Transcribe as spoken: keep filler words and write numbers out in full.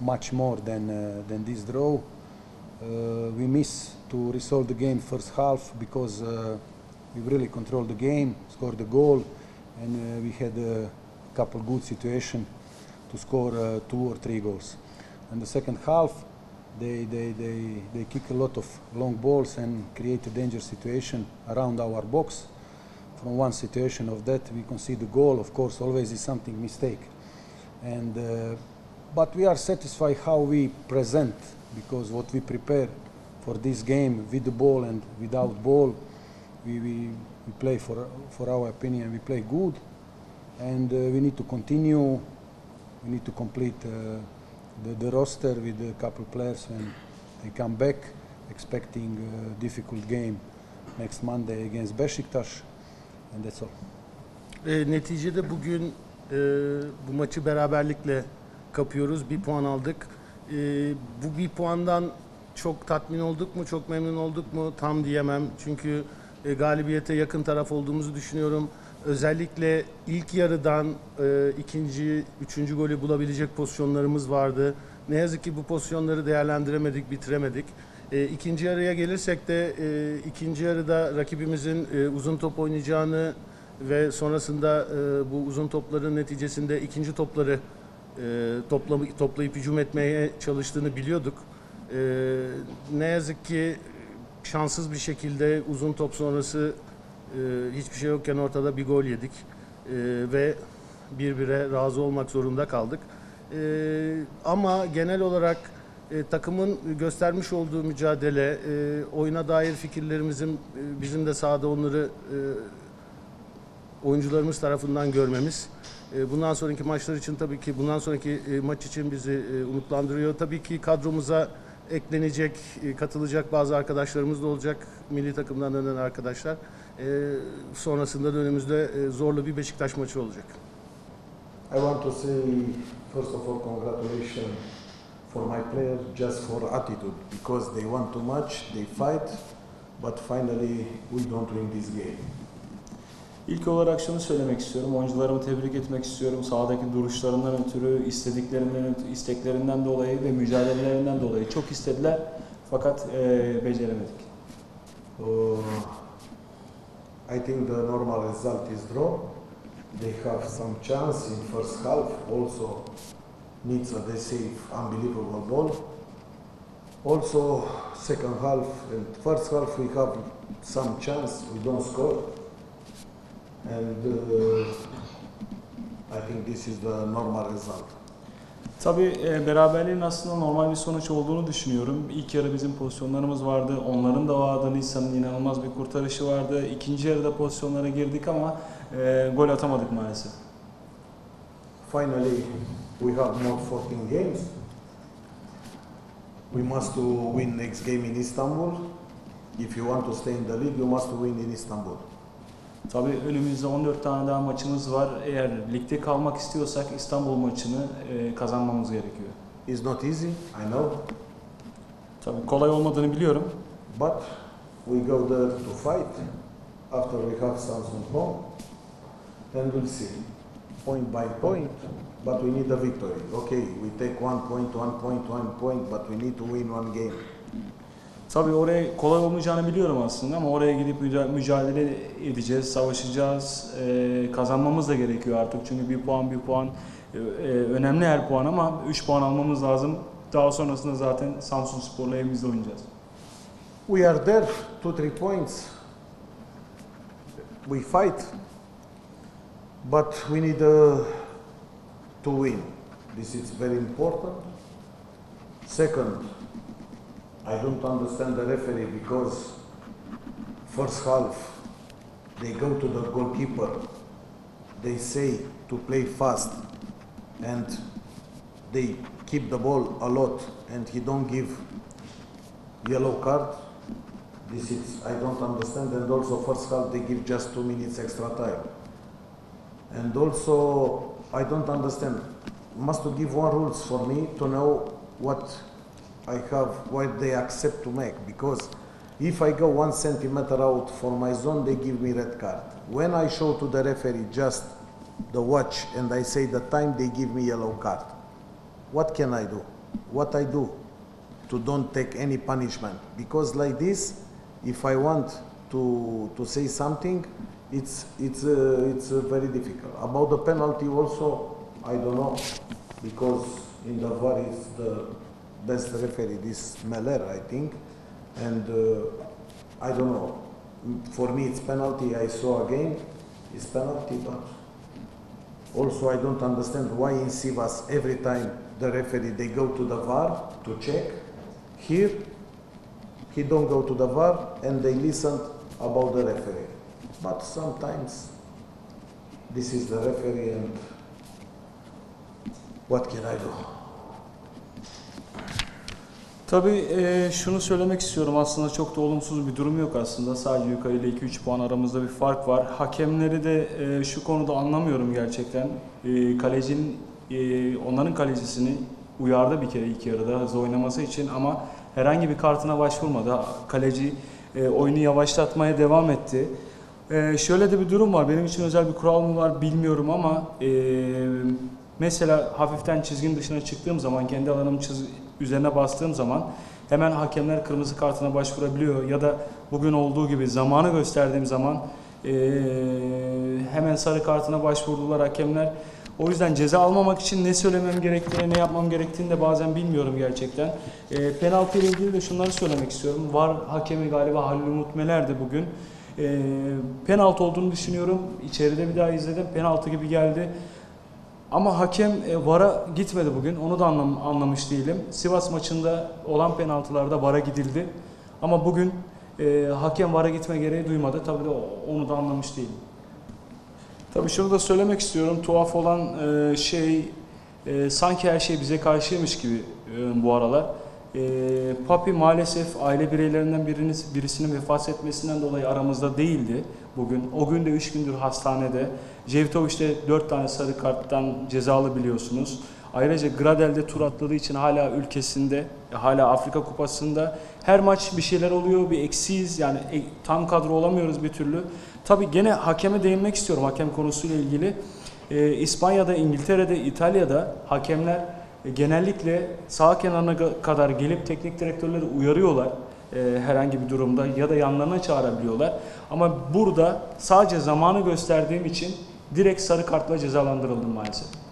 much more than uh, than this draw. Uh, we miss to resolve the game first half because uh, we really controlled the game, scored the goal, and uh, we had a couple good situations to score uh, two or three goals. And the second half, they, they, they, they kick a lot of long balls and create a dangerous situation around our box. From one situation of that, we concede the goal. Of course, always is something mistake. And, uh, but we are satisfied how we present, because what we prepare for this game with the ball and without ball, we, we, we play for, for our opinion, we play good. And uh, we need to continue, we need to complete uh, the, the roster with a couple players when they come back, expecting a difficult game next Monday against Beşiktaş, and that's all. E, neticede bugün e, bu maçı beraberlikle kapıyoruz, bir puan aldık. E, bu bir puandan çok tatmin olduk mu, çok memnun olduk mu tam diyemem. Çünkü e, galibiyete yakın taraf olduğumuzu düşünüyorum. Özellikle ilk yarıdan e, ikinci, üçüncü golü bulabilecek pozisyonlarımız vardı. Ne yazık ki bu pozisyonları değerlendiremedik, bitiremedik. E, ikinci yarıya gelirsek de e, ikinci yarıda rakibimizin e, uzun top oynayacağını ve sonrasında e, bu uzun topların neticesinde ikinci topları e, topla, toplayıp hücum etmeye çalıştığını biliyorduk. E, ne yazık ki şanssız bir şekilde uzun top sonrası e, hiçbir şey yokken ortada bir gol yedik e, ve bir bire razı olmak zorunda kaldık. E, ama genel olarak e, takımın göstermiş olduğu mücadele, e, oyuna dair fikirlerimizin e, bizim de sahada onları e, oyuncularımız tarafından görmemiz. E, bundan sonraki maçlar için tabii ki bundan sonraki e, maç için bizi e, umutlandırıyor. Tabii ki kadromuza eklenecek, e, katılacak bazı arkadaşlarımız da olacak. Milli takımdan dönen arkadaşlar. E, sonrasında da önümüzde e, zorlu bir Beşiktaş maçı olacak. I want to say first of all congratulations for my players just for attitude, because they want too much, they fight, but finally we don't win this game. İlk olarak şunu söylemek istiyorum, oyuncularımı tebrik etmek istiyorum. Sahadaki duruşlarından ötürü, istediklerinden, isteklerinden dolayı ve mücadelelerinden dolayı çok istediler, fakat e, beceremedik. Uh, I think the normal result is draw. They have some chance in first half. Also, needs a they save unbelievable ball. Also, second half and first half we have some chance. We don't score. And uh, I think this is the normal result. Tabii e, beraberliğin aslında normal bir sonuç olduğunu düşünüyorum. İlk yarı bizim pozisyonlarımız vardı, onların da vardı. Nisa'nın inanılmaz bir kurtarışı vardı. İkinci yarıda pozisyonlara girdik ama e, gol atamadık maalesef. Finally, we have more fourteen games. We must to win next game in Istanbul. If you want to stay in the league, you must win in Istanbul. Tabii önümüzde on dört tane daha maçımız var. Eğer ligde kalmak istiyorsak İstanbul maçını e, kazanmamız gerekiyor. It's not easy, I know. Tabii kolay olmadığını biliyorum. But we go there to fight after we have Samsung home, and we'll see, point by point. But we need a victory. Okay, we take one point, one point, one point, but we need to win one game. Tabii oraya kolay olmayacağını biliyorum aslında ama oraya gidip mücadele edeceğiz, savaşacağız, ee, kazanmamız da gerekiyor artık çünkü bir puan bir puan e, önemli her puan ama üç puan almamız lazım. Daha sonrasında zaten Samsunspor'la evimizde oynayacağız. We are there, two three points. We fight, but we need uh, to win. This is very important. Second, I don't understand the referee because first half they go to the goalkeeper, they say to play fast and they keep the ball a lot and he don't give yellow card. This is, I don't understand, and also first half they give just two minutes extra time. And also I don't understand, must to give one rules for me to know what I have, what they accept to make, because if I go one centimeter out for my zone, they give me red card. When I show to the referee just the watch and I say the time, they give me yellow card. What can I do? what I do to don't take any punishment. Because like this, if I want to to say something, it's it's uh, it's uh, very difficult. About the penalty also, I don't know, because in the V A R is the best referee, this Meller, I think, and uh, I don't know. For me, it's penalty. I saw again, it's penalty, but also I don't understand why in Sivas every time the referee they go to the V A R to check. Here, he don't go to the V A R and they listen about the referee. But sometimes this is the referee and what can I do? Tabii e, şunu söylemek istiyorum, aslında çok da olumsuz bir durum yok aslında. Sadece yukarı ile iki üç puan aramızda bir fark var. Hakemleri de e, şu konuda anlamıyorum gerçekten. E, kalecinin, e, onların kalecisini uyardı bir kere ilk yarıda hızlı oynaması için ama herhangi bir kartına başvurmadı. Kaleci e, oyunu yavaşlatmaya devam etti. E, şöyle de bir durum var, benim için özel bir kural mı var bilmiyorum ama e, mesela hafiften çizginin dışına çıktığım zaman, kendi alanım çiz üzerine bastığım zaman hemen hakemler kırmızı kartına başvurabiliyor ya da bugün olduğu gibi zamanı gösterdiğim zaman e, hemen sarı kartına başvurdular hakemler. O yüzden ceza almamak için ne söylemem gerektiğini, ne yapmam gerektiğini de bazen bilmiyorum gerçekten. E, penaltı ile ilgili de şunları söylemek istiyorum. V A R hakemi galiba Halil Umut Meler'di bugün. E, penaltı olduğunu düşünüyorum. İçeride bir daha izledim. Penaltı gibi geldi. Ama hakem e, V A R'a gitmedi bugün. Onu da anlam anlamış değilim. Sivas maçında olan penaltılarda V A R'a gidildi. Ama bugün e, hakem V A R'a gitme gereği duymadı. Tabii de onu da anlamış değilim. Tabii şunu da söylemek istiyorum. Tuhaf olan e, şey e, sanki her şey bize karşıymış gibi e, bu aralar. E, Papi maalesef aile bireylerinden birinin, birisinin vefat etmesinden dolayı aramızda değildi bugün. O gün de üç gündür hastanede. Jevtovic de dört tane sarı karttan cezalı biliyorsunuz. Ayrıca Gradel'de tur atladığı için hala ülkesinde, hala Afrika Kupası'nda her maç bir şeyler oluyor, bir eksiyiz. Yani tam kadro olamıyoruz bir türlü. Tabii gene hakeme değinmek istiyorum, hakem konusuyla ilgili. Ee, İspanya'da, İngiltere'de, İtalya'da hakemler e, genellikle sağ kenarına kadar gelip teknik direktörleri uyarıyorlar e, herhangi bir durumda ya da yanlarına çağırabiliyorlar. Ama burada sadece zamanı gösterdiğim için direkt sarı kartla cezalandırıldım maalesef.